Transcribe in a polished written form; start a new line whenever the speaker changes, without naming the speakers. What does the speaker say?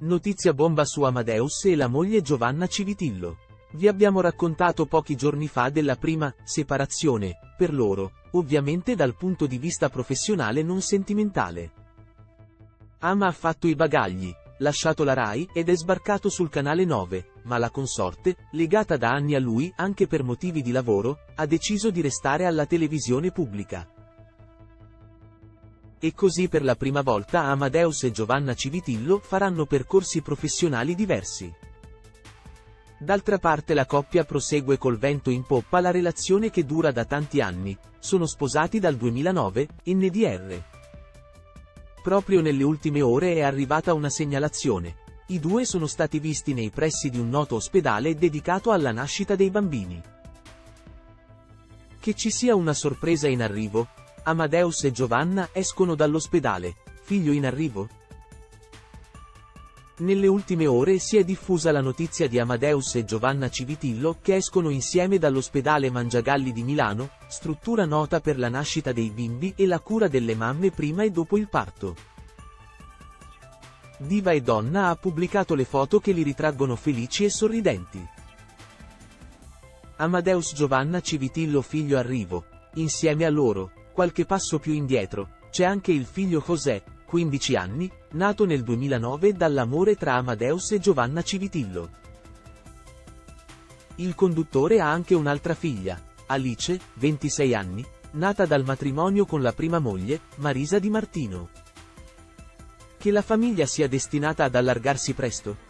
Notizia bomba su Amadeus e la moglie Giovanna Civitillo. Vi abbiamo raccontato pochi giorni fa della prima separazione, per loro, ovviamente dal punto di vista professionale non sentimentale. Ama ha fatto i bagagli, lasciato la Rai ed è sbarcato sul canale 9, ma la consorte, legata da anni a lui anche per motivi di lavoro, ha deciso di restare alla televisione pubblica. E così per la prima volta Amadeus e Giovanna Civitillo faranno percorsi professionali diversi. D'altra parte la coppia prosegue col vento in poppa la relazione che dura da tanti anni, sono sposati dal 2009, NDR. Proprio nelle ultime ore è arrivata una segnalazione. I due sono stati visti nei pressi di un noto ospedale dedicato alla nascita dei bambini. Che ci sia una sorpresa in arrivo? Amadeus e Giovanna escono dall'ospedale, figlio in arrivo? Nelle ultime ore si è diffusa la notizia di Amadeus e Giovanna Civitillo che escono insieme dall'ospedale Mangiagalli di Milano, struttura nota per la nascita dei bimbi e la cura delle mamme prima e dopo il parto. Diva e Donna ha pubblicato le foto che li ritraggono felici e sorridenti. Amadeus Giovanna Civitillo figlio arrivo. Insieme a loro, qualche passo più indietro, c'è anche il figlio José, 15 anni, nato nel 2009 dall'amore tra Amadeus e Giovanna Civitillo. Il conduttore ha anche un'altra figlia, Alice, 26 anni, nata dal matrimonio con la prima moglie, Marisa Di Martino. Che la famiglia sia destinata ad allargarsi presto?